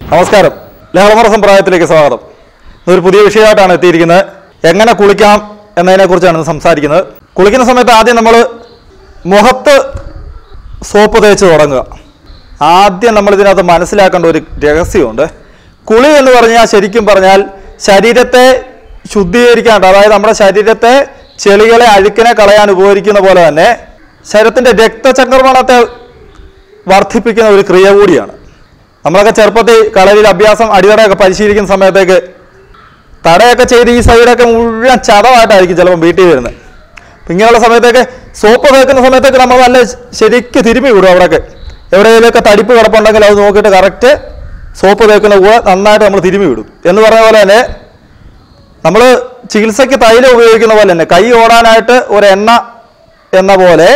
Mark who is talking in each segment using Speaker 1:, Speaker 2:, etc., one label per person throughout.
Speaker 1: നമസ്കാരം. ലഹളമറ സമ്പ്രദായത്തിലേക്ക് സ്വാഗതം. ഇതൊരു പുതിയ വിഷയമായിട്ടാണ് എത്തിയിരിക്കുന്നത്. എങ്ങനെ കുളിക്കാം എന്നതിനെക്കുറിച്ചാണ് സംസാരിക്കുന്നത്. കുളിക്കുന്ന സമയത്ത് ആദ്യം നമ്മൾ മുഖത്ത് സോപ്പ് തേച്ച് തുടങ്ങുക. ആദ്യം നമ്മൾ ഇതിനകത്ത് മനസ്സിലാക്കേണ്ട ഒരു രഹസ്യമുണ്ട്. കുളി എന്ന് പറഞ്ഞാൽ ശരിക്കും പറഞ്ഞാൽ ശരീരത്തെ ശുദ്ധീകരിക്കാണ്ട്, അതായത് നമ്മുടെ ശരീരത്തെ ചെളികളെ അഴുക്കിനെ കളയാൻ ഉപകരിക്കുന്ന പോലെ തന്നെ ശരീരത്തിൻ്റെ രക്തചംക്രമണത്തെ വർദ്ധിപ്പിക്കുന്ന ഒരു ക്രിയ കൂടിയാണ്. നമ്മളൊക്കെ ചെറുപ്പത്തിൽ കളരിയിൽ അഭ്യാസം അടിതടയൊക്കെ പരിശീലിക്കുന്ന സമയത്തേക്ക് തടയൊക്കെ ചെയ്ത് ഈ സൈഡൊക്കെ മുഴുവൻ ചതവായിട്ടായിരിക്കും ചിലപ്പോൾ വീട്ടിൽ വരുന്നത്. അപ്പം ഇങ്ങനെയുള്ള സമയത്തേക്ക് സോപ്പ് തേക്കുന്ന സമയത്തേക്ക് നമ്മൾ നല്ല ശരിക്ക് തിരുമ്മി വിടും. അവിടെയൊക്കെ എവിടെയെങ്കിലുമൊക്കെ തടിപ്പ് കിടപ്പുണ്ടെങ്കിൽ അത് നോക്കിയിട്ട് കറക്റ്റ് സോപ്പ് തേക്കുന്ന കൂടെ നന്നായിട്ട് നമ്മൾ തിരുമ്മി വിടും. എന്ന് പറഞ്ഞ പോലെ തന്നെ നമ്മൾ ചികിത്സയ്ക്ക് തൈലം ഉപയോഗിക്കുന്ന പോലെ തന്നെ കൈ ഓടാനായിട്ട് ഒരു എണ്ണ എന്ന പോലെ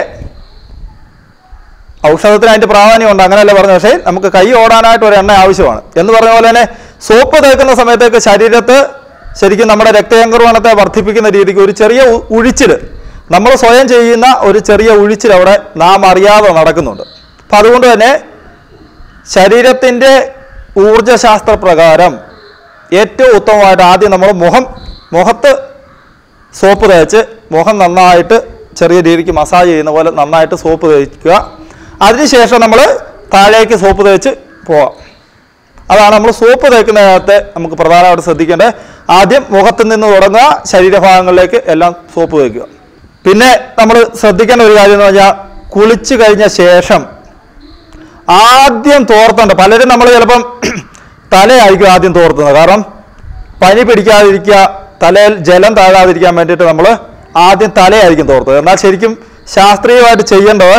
Speaker 1: ഔഷധത്തിന് അതിൻ്റെ പ്രാധാന്യമുണ്ട്, അങ്ങനെയല്ല പറഞ്ഞു. പക്ഷേ നമുക്ക് കൈ ഓടാനായിട്ട് ഒരു എണ്ണ ആവശ്യമാണ്. എന്ന് പറഞ്ഞ പോലെ തന്നെ സോപ്പ് തേക്കുന്ന സമയത്തേക്ക് ശരീരത്ത് ശരിക്കും നമ്മുടെ രക്തചംക്രമണത്തെ വർദ്ധിപ്പിക്കുന്ന രീതിക്ക് ഒരു ചെറിയ ഉഴിച്ചിൽ, നമ്മൾ സ്വയം ചെയ്യുന്ന ഒരു ചെറിയ ഉഴിച്ചിൽ അവിടെ നാം അറിയാതെ നടക്കുന്നുണ്ട്. അപ്പം അതുകൊണ്ട് തന്നെ ശരീരത്തിൻ്റെ ഊർജ്ജശാസ്ത്ര പ്രകാരം ഏറ്റവും ഉത്തമമായിട്ട് ആദ്യം നമ്മൾ മുഖത്ത് സോപ്പ് തേച്ച് മുഖം നന്നായിട്ട് ചെറിയ രീതിക്ക് മസാജ് ചെയ്യുന്ന പോലെ നന്നായിട്ട് സോപ്പ് തേക്കുക. അതിനുശേഷം നമ്മൾ താഴേക്ക് സോപ്പ് തേച്ച് പോവാം. അതാണ് നമ്മൾ സോപ്പ് തേക്കുന്നതിനകത്ത് നമുക്ക് പ്രധാനമായിട്ട് ശ്രദ്ധിക്കേണ്ടത്. ആദ്യം മുഖത്ത് നിന്ന് തുടങ്ങുക, ശരീരഭാഗങ്ങളിലേക്ക് എല്ലാം സോപ്പ് തേക്കുക. പിന്നെ നമ്മൾ ശ്രദ്ധിക്കേണ്ട ഒരു കാര്യം എന്ന് പറഞ്ഞാൽ കുളിച്ച് കഴിഞ്ഞ ശേഷം ആദ്യം തോർത്തേണ്ട, പലരും നമ്മൾ ചിലപ്പം തലയായിരിക്കും ആദ്യം തോർത്തുന്നത്. കാരണം പനി പിടിക്കാതിരിക്കുക, തലയിൽ ജലം താഴാതിരിക്കാൻ വേണ്ടിയിട്ട് നമ്മൾ ആദ്യം തലയായിരിക്കും തോർത്തത്. എന്നാൽ ശരിക്കും ശാസ്ത്രീയമായിട്ട് ചെയ്യേണ്ടത്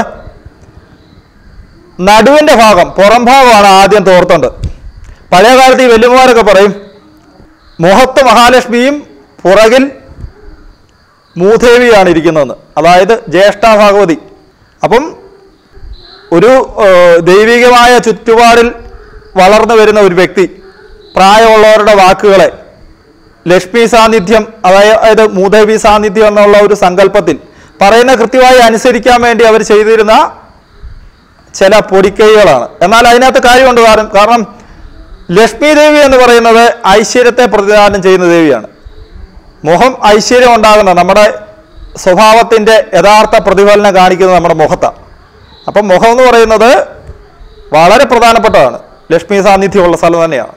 Speaker 1: നടുവിൻ്റെ ഭാഗം, പുറം ഭാഗമാണ് ആദ്യം തോർത്തേണ്ടത്. പഴയ കാലത്ത് ഈ വല്യമ്മമാരൊക്കെ പറയും മുഖത്ത് മഹാലക്ഷ്മിയും പുറകിൽ മൂദേവിയാണ് ഇരിക്കുന്നതെന്ന്, അതായത് ജ്യേഷ്ഠ ഭഗവതി. അപ്പം ഒരു ദൈവികമായ ചുറ്റുപാടിൽ വളർന്നു വരുന്ന ഒരു വ്യക്തി പ്രായമുള്ളവരുടെ വാക്കുകളെ ലക്ഷ്മി സാന്നിധ്യം, അതായത് മൂദേവി സാന്നിധ്യം എന്നുള്ള ഒരു സങ്കല്പത്തിൽ പറയുന്ന കൃത്യമായി അനുസരിക്കാൻ വേണ്ടി അവർ ചെയ്തിരുന്ന ചില പൊടിക്കൈകളാണ്. എന്നാൽ അതിനകത്ത് കാര്യമുണ്ട്. കാരണം ലക്ഷ്മി ദേവി എന്ന് പറയുന്നത് ഐശ്വര്യത്തെ പ്രതിദാനം ചെയ്യുന്ന ദേവിയാണ്. മുഖം ഐശ്വര്യം ഉണ്ടാകുന്ന നമ്മുടെ സ്വഭാവത്തിൻ്റെ യഥാർത്ഥ പ്രതിഫലനം കാണിക്കുന്നത് നമ്മുടെ മുഖത്താണ്. അപ്പം മുഖം എന്ന് പറയുന്നത് വളരെ പ്രധാനപ്പെട്ടതാണ്, ലക്ഷ്മി സാന്നിധ്യമുള്ള സ്ഥലം തന്നെയാണ്.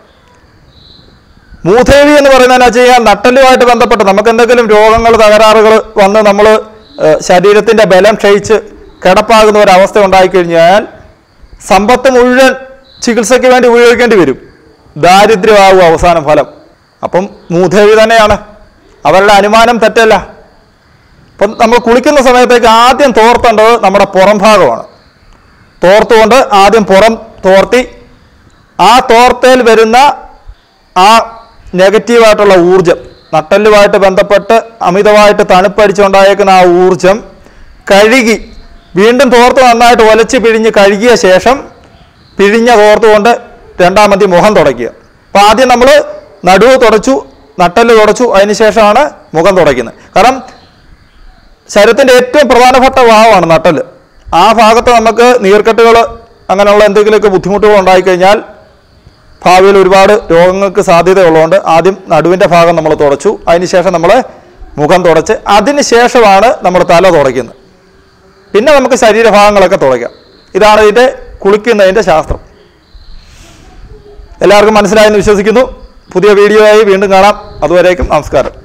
Speaker 1: മൂദേവി എന്ന് പറയുന്നതെന്ന് വെച്ച് കഴിഞ്ഞാൽ നട്ടലുമായിട്ട് ബന്ധപ്പെട്ട് നമുക്ക് എന്തെങ്കിലും രോഗങ്ങൾ, തകരാറുകൾ വന്ന് നമ്മൾ ശരീരത്തിൻ്റെ ബലം ക്ഷയിച്ച് കിടപ്പാകുന്ന ഒരവസ്ഥ ഉണ്ടായിക്കഴിഞ്ഞാൽ സമ്പത്ത് മുഴുവൻ ചികിത്സയ്ക്ക് വേണ്ടി ഉപയോഗിക്കേണ്ടി വരും, ദാരിദ്ര്യമാകും അവസാനം ഫലം. അപ്പം മൂദേവി തന്നെയാണ്, അവരുടെ അനുമാനം തെറ്റല്ല. അപ്പം നമ്മൾ കുളിക്കുന്ന സമയത്തേക്ക് ആദ്യം തോർത്തേണ്ടത് നമ്മുടെ പുറം ഭാഗമാണ്. തോർത്തുകൊണ്ട് ആദ്യം പുറം തോർത്തി ആ തോർത്തയിൽ വരുന്ന ആ നെഗറ്റീവായിട്ടുള്ള ഊർജം, നട്ടെല്ലുമായിട്ട് ബന്ധപ്പെട്ട് അമിതമായിട്ട് തണുപ്പടിച്ചുണ്ടായേക്കുന്ന ആ ഊർജം കഴുകി വീണ്ടും തോർത്ത് നന്നായിട്ട് ഒലച്ച് പിഴിഞ്ഞ് കഴുകിയ ശേഷം പിഴിഞ്ഞ തോർത്തുകൊണ്ട് രണ്ടാമത്തെ മുഖം തുടയ്ക്കുക. അപ്പം ആദ്യം നമ്മൾ നടുവ് തുടച്ചു, നട്ടെല്ല് തുടച്ചു, അതിനുശേഷമാണ് മുഖം തുടയ്ക്കുന്നത്. കാരണം ശരീരത്തിൻ്റെ ഏറ്റവും പ്രധാനപ്പെട്ട ഭാഗമാണ് നട്ടെല്ല്. ആ ഭാഗത്ത് നമുക്ക് നീർക്കെട്ടുകൾ അങ്ങനെയുള്ള എന്തെങ്കിലുമൊക്കെ ബുദ്ധിമുട്ടുകൾ ഉണ്ടായിക്കഴിഞ്ഞാൽ ഭാവിയിൽ ഒരുപാട് രോഗങ്ങൾക്ക് സാധ്യതയുള്ളതുകൊണ്ട് ആദ്യം നടുവിൻ്റെ ഭാഗം നമ്മൾ തുടച്ചു, അതിനുശേഷം നമ്മൾ മുഖം തുടച്ച് അതിന് ശേഷമാണ് നമ്മൾ തല തുടയ്ക്കുന്നത്. പിന്നെ നമുക്ക് ശരീരഭാഗങ്ങളൊക്കെ തുടയ്ക്കാം. ഇതാണ് ഇതിൻ്റെ കുളിക്കുന്നതിൻ്റെ ശാസ്ത്രം. എല്ലാവർക്കും മനസ്സിലായെന്ന് വിശ്വസിക്കുന്നു. പുതിയ വീഡിയോ ആയി വീണ്ടും കാണാം. അതുവരേക്കും നമസ്കാരം.